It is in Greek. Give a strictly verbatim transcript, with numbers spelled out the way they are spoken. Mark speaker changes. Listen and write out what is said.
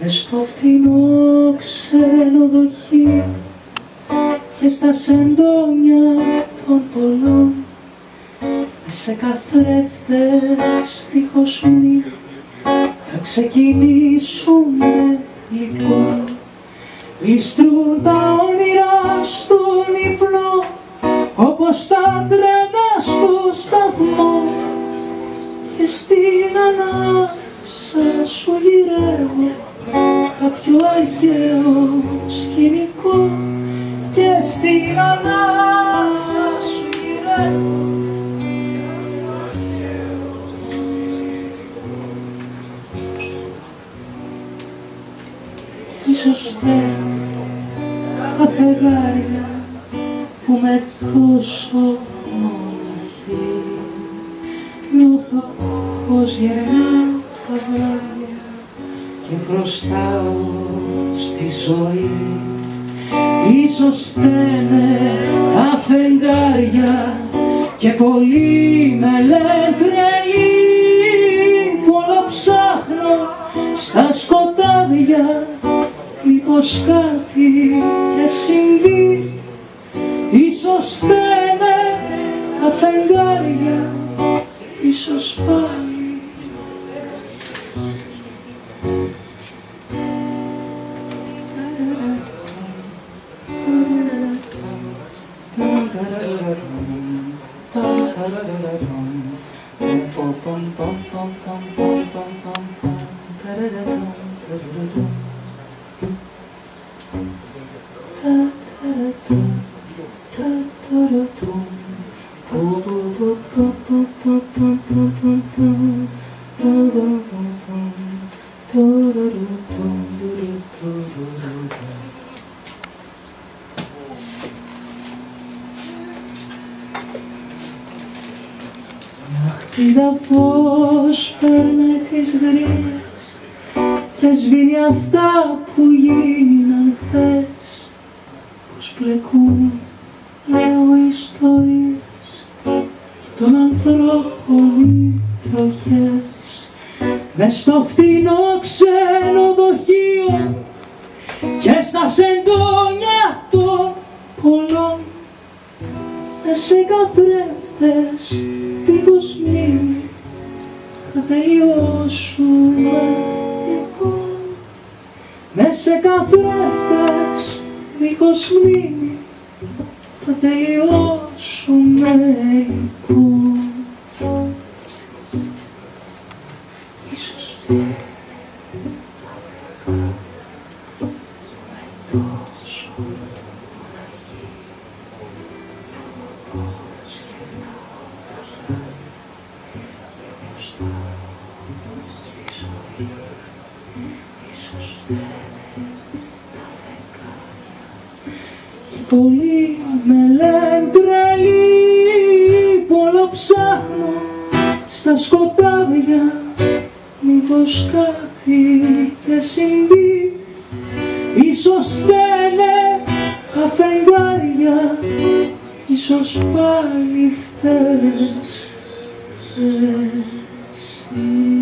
Speaker 1: μες στο φτηνό ξενοδοχείο και στα σεντόνια των πολλών, μες σε καθρέφτες δίχως μνήμη θα ξεκινήσουμε λοιπόν. Γλιστρούν τα όνειρα στον ύπνο όπως τα τρένα στο σταθμό και στην ανάσα σου γυρεύω κάποιο αρχαίο σκηνικό και στην ανάσα σου γυρεύω κάποιο αρχαίο σκηνικό. Ίσως φταίνουν τα φεγγάρια που με τόσο μοναχή νιώθω πως γυρνάω τα βράδια και χρωστάω στη ζωή. Ίσως φταίνε τα φεγγάρια και πολλοί με λένε τρελή που όλο ψάχνω στα σκοτάδια μήπως κάτι και συμβεί. Ίσως φταίνε τα φεγγάρια, ίσως πάλι μια χτίδα φως παίρνει τις γρίες και σβήνει αυτά που γίναν χθες, πως πλεκούν, λέω, ιστορίες των ανθρώπων οι τροχές μες στο φτηνό ξενοδοχείο και στα σεντόνια των πολλών, μες σε καθρέφτες δίχως μνήμη θα τελειώσουμε λοιπόν. Μες σε καθρέφτες δίχως μνήμη θα τελειώσουμε λοιπόν. Ίσως φταίει με τόσο μοναχή νιώθω πως γυρνάω τα βράδια και χρωστάω στη ζωή. Ίσως φταίνε τα φεγγάρια και πολλοί με λένε τρελή που όλο ψάχνω στα σκοτάδια μήπως κάτι και συμβεί. Ίσως φταίνε τα φεγγάρια, ίσως πάλι φταίς εσύ.